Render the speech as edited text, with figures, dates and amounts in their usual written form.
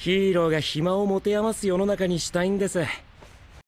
ヒーローが暇を持て余す世の中にしたいんです。